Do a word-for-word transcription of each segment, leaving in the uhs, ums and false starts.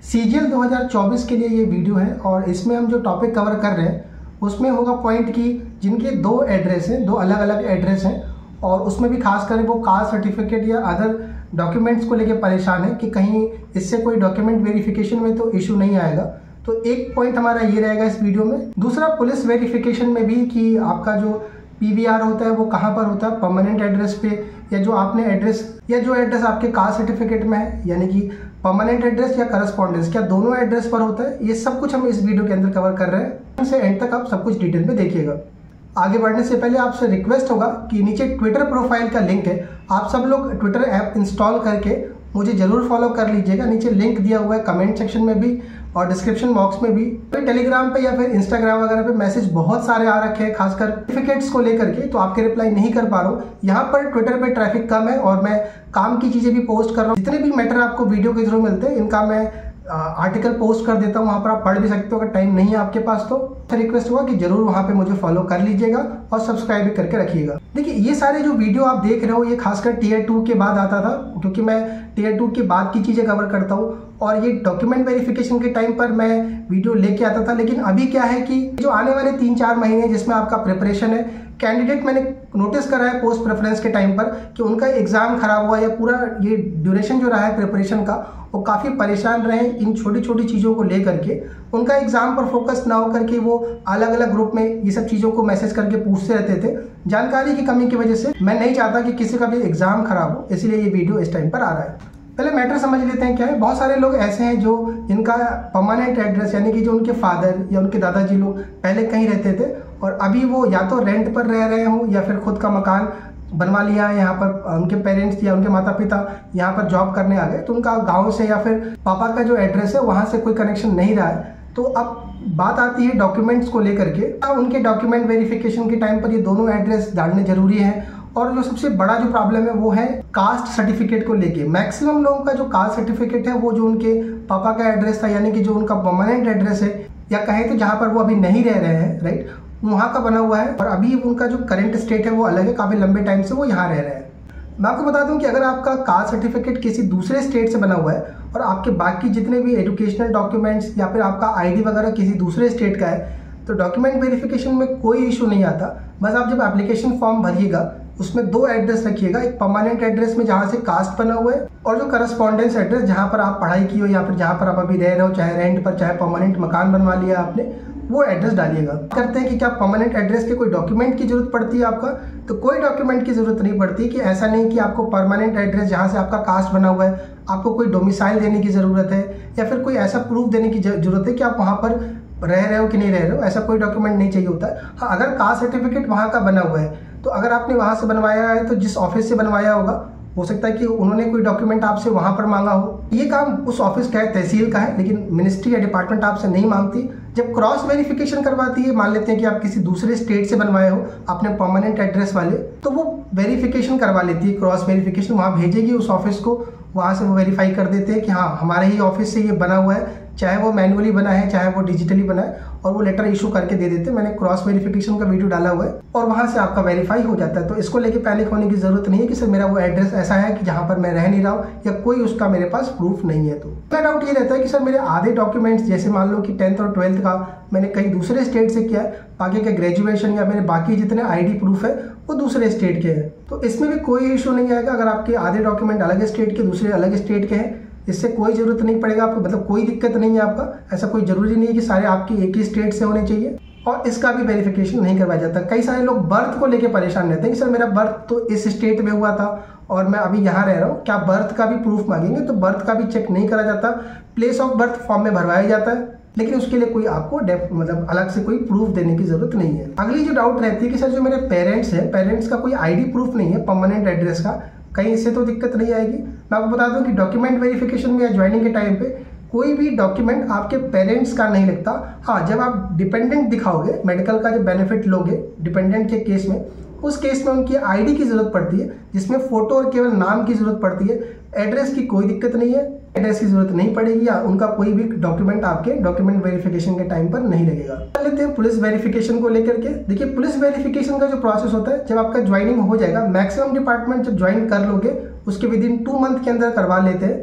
CGL दो हज़ार चौबीस के लिए ये वीडियो है और इसमें हम जो टॉपिक कवर कर रहे हैं उसमें होगा पॉइंट की जिनके दो एड्रेस हैं, दो अलग अलग एड्रेस हैं और उसमें भी खास कर वो कास्ट सर्टिफिकेट या अदर डॉक्यूमेंट्स को लेके परेशान है कि कहीं इससे कोई डॉक्यूमेंट वेरिफिकेशन में तो इशू नहीं आएगा। तो एक पॉइंट हमारा ये रहेगा इस वीडियो में। दूसरा, पुलिस वेरिफिकेशन में भी कि आपका जो पीवीआर होता है वो कहाँ पर होता है, परमानेंट एड्रेस पे या जो आपने एड्रेस या जो एड्रेस आपके कास्ट सर्टिफिकेट में है, यानी कि परमानेंट एड्रेस या करस्पॉन्डेंस, क्या दोनों एड्रेस पर होता है, ये सब कुछ हम इस वीडियो के अंदर कवर कर रहे हैं। से एंड तक आप सब कुछ डिटेल में देखिएगा। आगे बढ़ने से पहले आपसे रिक्वेस्ट होगा कि नीचे ट्विटर प्रोफाइल का लिंक है, आप सब लोग ट्विटर ऐप इंस्टॉल करके मुझे जरूर फॉलो कर लीजिएगा। नीचे लिंक दिया हुआ है कमेंट सेक्शन में भी और डिस्क्रिप्शन बॉक्स में भी। तो टेलीग्राम पे या फिर इंस्टाग्राम वगैरह पे मैसेज बहुत सारे आ रखे हैं खासकर सर्टिफिकेट्स को लेकर के, तो आपके रिप्लाई नहीं कर पा रहा हूँ। यहाँ पर ट्विटर पे ट्रैफिक कम है और मैं काम की चीजें भी पोस्ट कर रहा हूँ। जितने भी मैटर आपको वीडियो के थ्रू मिलते हैं इनका मैं आर्टिकल पोस्ट कर देता हूँ, वहाँ पर आप पढ़ भी सकते हो अगर टाइम नहीं है आपके पास तो। रिक्वेस्ट हुआ कि जरूर वहाँ पे मुझे फॉलो कर लीजिएगा और सब्सक्राइब भी करके रखिएगा। देखिए, ये सारे जो वीडियो आप देख रहे हो ये खासकर टीयर टू के बाद आता था, क्योंकि मैं टीयर टू के बाद की चीजें कवर करता हूँ और ये डॉक्यूमेंट वेरिफिकेशन के टाइम पर मैं वीडियो लेके आता था। लेकिन अभी क्या है कि जो आने वाले तीन चार महीने जिसमें आपका प्रिपरेशन है, कैंडिडेट मैंने नोटिस करा है पोस्ट प्रेफरेंस के टाइम पर कि उनका एग्जाम खराब हुआ या पूरा ये ड्यूरेशन जो रहा है प्रिपरेशन का वो काफ़ी परेशान रहे इन छोटी छोटी चीज़ों को लेकर के। उनका एग्जाम पर फोकस ना हो करके वो अलग अलग ग्रुप में ये सब चीज़ों को मैसेज करके पूछते रहते थे। जानकारी की कमी की वजह से मैं नहीं चाहता कि किसी का भी एग्जाम खराब हो, इसलिए ये वीडियो इस टाइम पर आ रहा है। पहले मैटर समझ लेते हैं क्या है। बहुत सारे लोग ऐसे हैं जो जिनका परमानेंट एड्रेस यानी कि जो उनके फादर या उनके दादाजी लोग पहले कहीं रहते थे और अभी वो या तो रेंट पर रह रहे हो या फिर खुद का मकान बनवा लिया है, यहाँ पर उनके पेरेंट्स या उनके माता पिता यहाँ पर जॉब करने आ गए, तो उनका गांव से या फिर पापा का जो एड्रेस है वहाँ से कोई कनेक्शन नहीं रहा है। तो अब बात आती है डॉक्यूमेंट्स को लेकर के। अब उनके डॉक्यूमेंट वेरिफिकेशन के टाइम पर ये दोनों एड्रेस डालने जरूरी है। और जो सबसे बड़ा जो प्रॉब्लम है वो है कास्ट सर्टिफिकेट को लेके। मैक्सिमम लोगों का जो कास्ट सर्टिफिकेट है वो जो उनके पापा का एड्रेस था, यानी कि जो उनका परमानेंट एड्रेस है या कहें तो जहाँ पर वो अभी नहीं रह रहे हैं, राइट, वहाँ का बना हुआ है और अभी उनका जो करंट स्टेट है वो अलग है, काफी लंबे टाइम से वो यहाँ रह रहे हैं। मैं आपको बता दूं कि अगर आपका कास्ट सर्टिफिकेट किसी दूसरे स्टेट से बना हुआ है और आपके बाकी जितने भी एजुकेशनल डॉक्यूमेंट्स या फिर आपका आईडी वगैरह किसी दूसरे स्टेट का है तो डॉक्यूमेंट वेरिफिकेशन में कोई इशू नहीं आता। बस आप जब एप्लीकेशन फॉर्म भरिएगा उसमें दो एड्रेस रखिएगा, एक परमानेंट एड्रेस में जहाँ से कास्ट बना हुआ है और जो करस्पॉन्डेंस एड्रेस जहाँ पर आप पढ़ाई की हो या फिर जहाँ पर आप अभी रह रहे हो, चाहे रेंट पर चाहे परमानेंट मकान बनवा लिया आपने, वो एड्रेस डालिएगा। करते हैं कि क्या परमानेंट एड्रेस के कोई डॉक्यूमेंट की जरूरत पड़ती है आपका, तो कोई डॉक्यूमेंट की जरूरत नहीं पड़ती। कि ऐसा नहीं कि आपको परमानेंट एड्रेस जहाँ से आपका कास्ट बना हुआ है आपको कोई डोमिसाइल देने की जरूरत है या फिर कोई ऐसा प्रूफ देने की जरूरत है कि आप वहाँ पर रह रहे हो कि नहीं रह रहे हो, ऐसा कोई डॉक्यूमेंट नहीं चाहिए होता है। हाँ, अगर कास्ट सर्टिफिकेट वहाँ का बना हुआ है तो अगर आपने वहाँ से बनवाया है तो जिस ऑफिस से बनवाया होगा हो सकता है कि उन्होंने कोई डॉक्यूमेंट आपसे वहाँ पर मांगा हो। ये काम उस ऑफिस का है, तहसील का है, लेकिन मिनिस्ट्री या डिपार्टमेंट आपसे नहीं मांगती। जब क्रॉस वेरिफिकेशन करवाती है, मान लेते हैं कि आप किसी दूसरे स्टेट से बनवाए हो अपने परमानेंट एड्रेस वाले, तो वो वेरिफिकेशन करवा लेती है, क्रॉस वेरिफिकेशन वहाँ भेजेगी उस ऑफिस को, वहाँ से वो वेरीफाई कर देते हैं कि हाँ हमारे ही ऑफिस से ये बना हुआ है, चाहे वो मैनुअली बना है चाहे वो डिजिटली बना है, और वो लेटर इशू करके दे देते हैं। मैंने क्रॉस वेरिफिकेशन का वीडियो डाला हुआ है और वहाँ से आपका वेरीफाई हो जाता है। तो इसको लेके पैनिक होने की जरूरत नहीं है कि सर मेरा वो एड्रेस ऐसा है कि जहाँ पर मैं रह नहीं रहा हूँ या कोई उसका मेरे पास प्रूफ नहीं है। तो मेरा डाउट ये रहता है कि सर मेरे आधे डॉक्यूमेंट्स, जैसे मान लो कि टेंथ और ट्वेल्थ का मैंने कहीं दूसरे स्टेट से किया है, बाकी का ग्रेजुएशन या मेरे बाकी जितने आईडी प्रूफ है वो दूसरे स्टेट के हैं, तो इसमें भी कोई इशू नहीं आएगा। अगर आपके आधे डॉक्यूमेंट अलग स्टेट के दूसरे अलग स्टेट के हैं, इससे कोई जरूरत नहीं पड़ेगा आपको, मतलब कोई दिक्कत नहीं है आपका। ऐसा कोई जरूरी नहीं है कि सारे आपकी एक ही स्टेट से होने चाहिए और इसका भी वेरिफिकेशन नहीं करवाया जाता। कई सारे लोग बर्थ को लेके परेशान रहते हैं कि सर मेरा बर्थ तो इस स्टेट में हुआ था और मैं अभी यहाँ रह रहा हूँ, क्या बर्थ का भी प्रूफ मांगेंगे? तो बर्थ का भी चेक नहीं करा जाता, प्लेस ऑफ बर्थ फॉर्म में भरवाया जाता है, लेकिन उसके लिए कोई आपको मतलब अलग से कोई प्रूफ देने की जरूरत नहीं है। अगली जो डाउट रहती है कि सर जो मेरे पेरेंट्स हैं, पेरेंट्स का कोई आईडी प्रूफ नहीं है परमानेंट एड्रेस का, कहीं इससे तो दिक्कत नहीं आएगी। मैं आपको बता दूं कि डॉक्यूमेंट वेरिफिकेशन में या ज्वाइनिंग के टाइम पे कोई भी डॉक्यूमेंट आपके पेरेंट्स का नहीं लगता। हाँ, जब आप डिपेंडेंट दिखाओगे, मेडिकल का जो बेनिफिट लोगे डिपेंडेंट के केस में, उस केस में उनकी आईडी की जरूरत पड़ती है, जिसमें फोटो और केवल नाम की जरूरत पड़ती है। एड्रेस की कोई दिक्कत नहीं है, एड्रेस की जरूरत नहीं पड़ेगी या उनका कोई भी डॉक्यूमेंट आपके डॉक्यूमेंट वेरिफिकेशन के टाइम पर नहीं लगेगा। कर लेते हैं पुलिस वेरिफिकेशन को लेकर के। देखिए, पुलिस वेरिफिकेशन का जो प्रोसेस होता है, जब आपका ज्वाइनिंग हो जाएगा, मैक्सिमम डिपार्टमेंट जब ज्वाइन कर लोगे उसके विद इन टू मंथ के अंदर करवा लेते हैं,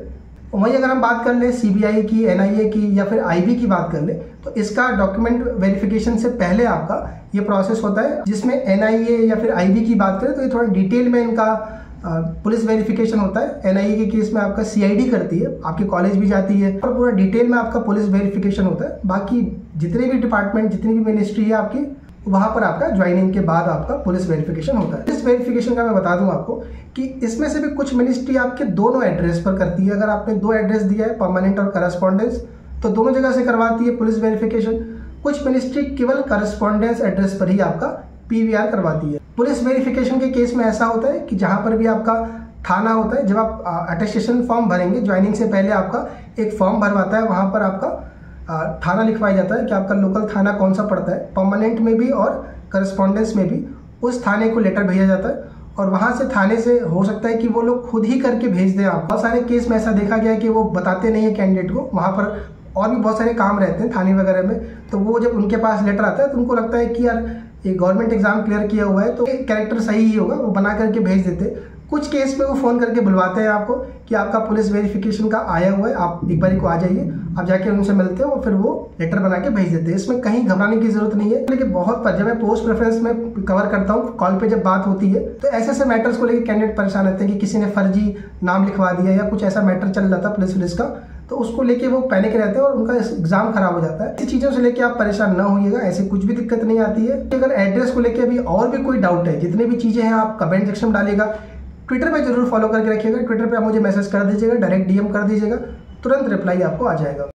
वहीं अगर हम बात कर ले सीबीआई की, एनआईए की या फिर आईबी की बात कर ले, तो इसका डॉक्यूमेंट वेरिफिकेशन से पहले आपका ये प्रोसेस होता है, जिसमें एनआईए या फिर आईबी की बात करें तो ये थोड़ा डिटेल में इनका पुलिस वेरिफिकेशन होता है। एनआईए के केस में आपका सीआईडी करती है, आपके कॉलेज भी जाती है और पूरा डिटेल में आपका पुलिस वेरिफिकेशन होता है। बाकी जितने भी डिपार्टमेंट, जितनी भी मिनिस्ट्री है आपकी, वहां पर आपका ज्वाइनिंग के बाद आपका पुलिस वेरिफिकेशन होता है। इस वेरिफिकेशन का मैं बता दूं आपको कि इसमें से भी कुछ मिनिस्ट्री आपके दोनों एड्रेस पर करती है। अगर आपने दो एड्रेस दिया है, परमानेंट और करस्पॉन्डेंस, तो दोनों जगह से करवाती है पुलिस वेरिफिकेशन। कुछ मिनिस्ट्री केवल करस्पॉन्डेंस एड्रेस पर ही आपका पीवीआर करवाती है। पुलिस वेरिफिकेशन के केस में ऐसा होता है कि जहां पर भी आपका थाना होता है, जब आप अटेस्टेशन फॉर्म भरेंगे, ज्वाइनिंग से पहले आपका एक फॉर्म भरवाता है, वहां पर आपका थाना लिखवाया जाता है कि आपका लोकल थाना कौन सा पड़ता है। परमानेंट में भी और करस्पॉन्डेंस में भी उस थाने को लेटर भेजा जाता है और वहां से थाने से हो सकता है कि वो लोग खुद ही करके भेज दें आपको। बहुत सारे केस में ऐसा देखा गया है कि वो बताते नहीं है कैंडिडेट को, वहां पर और भी बहुत सारे काम रहते हैं थाने वगैरह में, तो वो जब उनके पास लेटर आता है तो उनको लगता है कि यार ये गवर्नमेंट एग्जाम क्लियर किया हुआ है तो कैरेक्टर सही ही होगा, वो बना करके भेज देते। कुछ केस में वो फोन करके बुलवाते हैं आपको कि आपका पुलिस वेरिफिकेशन का आया हुआ है, आप एक बार को आ जाइए, आप जाके उनसे मिलते हो और फिर वो लेटर बना के भेज देते हैं। इसमें कहीं घबराने की जरूरत नहीं है। लेकिन बहुत पर जब मैं पोस्ट प्रेफरेंस में कवर करता हूँ, कॉल पे जब बात होती है, तो ऐसे ऐसे मैटर्स को लेकर कैंडिडेट परेशान रहते हैं कि किसी ने फर्जी नाम लिखवा दिया या कुछ ऐसा मैटर चल रहा था पुलिस पुलिस का, तो उसको लेके वो पैनिक रहते हैं और उनका एग्जाम खराब हो जाता है। ऐसी चीजों से लेके आप परेशान ना होइएगा, ऐसी कुछ भी दिक्कत नहीं आती है। अगर एड्रेस को लेके अभी और भी कोई डाउट है, जितनी भी चीजें हैं आप कमेंट सेक्शन में डालिएगा। ट्विटर पे जरूर फॉलो करके रखिएगा, ट्विटर पे आप मुझे मैसेज कर दीजिएगा, डायरेक्ट डीएम कर दीजिएगा, तुरंत रिप्लाई आपको आ जाएगा।